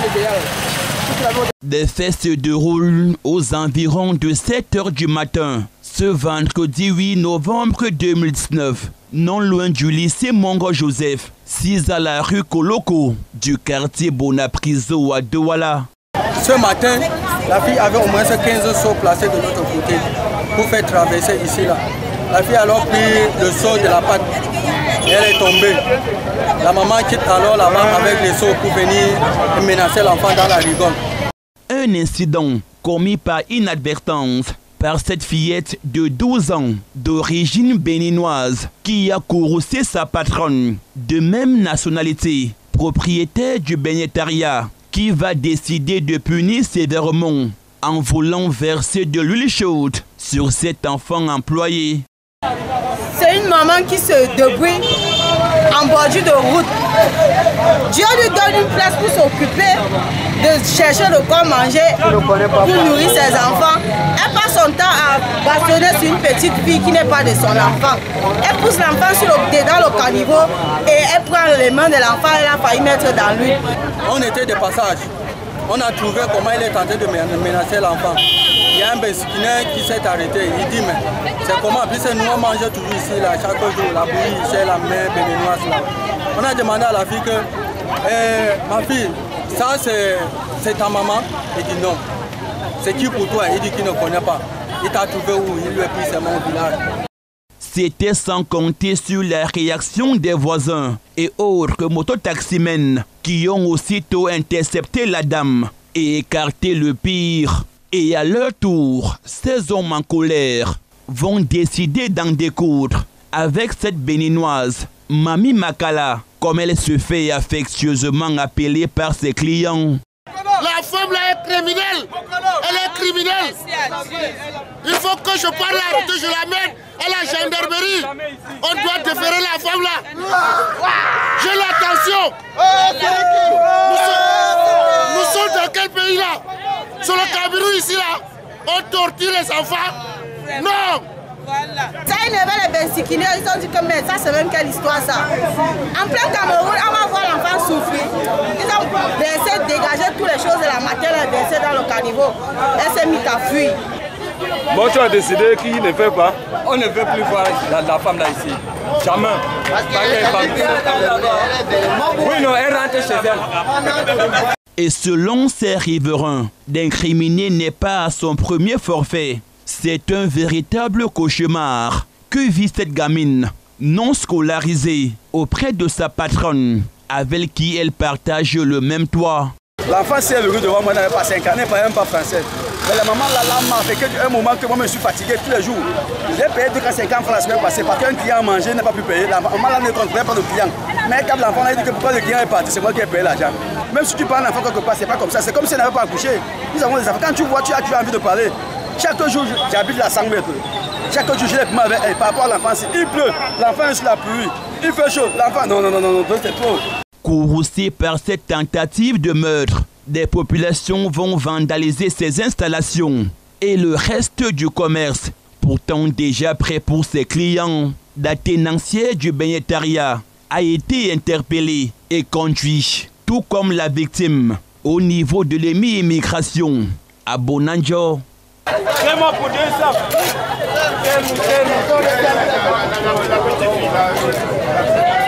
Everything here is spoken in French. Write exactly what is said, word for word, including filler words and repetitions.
Des faits se déroulent aux environs de sept heures du matin, ce vendredi huit novembre deux mille dix-neuf, non loin du lycée Mongo Joseph, six à la rue Koloko, du quartier Bonapriso à Douala. Ce matin, la fille avait au moins quinze seaux placés de notre côté pour faire traverser ici là. La fille a alors pris le seau de la patte et elle est tombée. La maman quitte alors là-bas avec les seaux pour venir menacer l'enfant dans la rigole. Un incident commis par inadvertance par cette fillette de douze ans d'origine béninoise qui a courroucé sa patronne de même nationalité, propriétaire du bénétariat, qui va décider de punir sévèrement en voulant verser de l'huile chaude sur cet enfant employé. C'est une maman qui se débrouille en bordure de route. Dieu lui donne une place pour s'occuper de chercher de quoi manger, pour nourrir ses enfants. Elle passe son temps à bastonner sur une petite fille qui n'est pas de son enfant. Elle pousse l'enfant dedans le caniveau et elle prend les mains de l'enfant et elle a failli mettre dans lui. On était de passage. On a trouvé comment il est tenté de menacer l'enfant. Il y a un besquinet qui s'est arrêté. Il dit, mais c'est comment? Puis c'est nous, on mange toujours ici, là, chaque jour, la bouillie, c'est la mer béninoise. Là. On a demandé à la fille que, eh, ma fille, ça c'est ta maman? Il dit non. C'est qui pour toi? Il dit qu'il ne connaît pas. Il t'a trouvé où? Il lui a pris ses mains au village. C'était sans compter sur la réaction des voisins et autres mototaximens qui ont aussitôt intercepté la dame et écarté le pire. Et à leur tour, ces hommes en colère vont décider d'en découdre avec cette béninoise, Mami Makala, comme elle se fait affectueusement appeler par ses clients. La femme là est criminelle. Elle est criminelle. Il faut que je parle à la route, je l'amène à la gendarmerie. On doit déférer la femme là. J'ai l'attention. Nous, nous sommes dans quel pays là? Sur le Cameroun ici là, on torture les enfants. Non. Voilà. Ça, ils avaient les bensikinés, ils ont dit que mais ça c'est même quelle histoire ça. En plein Cameroun, on va voir l'enfant souffrir. Ils ont versé, dégagé toutes les choses de la matière, les versé dans le caniveau. Elle s'est mise à fuir. Moi, tu as décidé qu'il ne fait pas. On ne veut plus voir la, la femme là ici. Jamais. Oui, non, elle rentre chez elle. Et selon ces riverains, d'incriminer n'est pas à son premier forfait. C'est un véritable cauchemar que vit cette gamine non scolarisée auprès de sa patronne, avec qui elle partage le même toit. L'enfant s'est levé devant moi, n'avait pas cinq ans, n'avait même pas français. Mais la maman là, m'a fait qu'un moment que moi je suis fatigué tous les jours. J'ai payé deux cent cinquante francs la semaine passée parce qu'un client a mangé, n'a pas pu payer. La maman là ne contrôlait pas le client. Mais quand l'enfant a dit que pourquoi le client est parti, c'est moi qui ai payé l'argent. Même si tu parles d'enfant quelque part, c'est pas comme ça. C'est comme si elle n'avait pas accouché. Nous avons des enfants. Quand tu vois, tu as, tu as envie de parler. Chaque jour, j'habite à cent mètres. Chaque jour, je l'ai avec elle. Par rapport à l'enfant, il pleut, l'enfant est sur la pluie. Il fait chaud, l'enfant, non, non, non, non, non, c'est trop. Courroucés par cette tentative de meurtre, des populations vont vandaliser ces installations et le reste du commerce, pourtant déjà prêt pour ses clients. La tenancière du bénétariat a été interpellée et conduite, tout comme la victime, au niveau de l'émi-immigration à Bonanjo. Vraiment pour deux ça.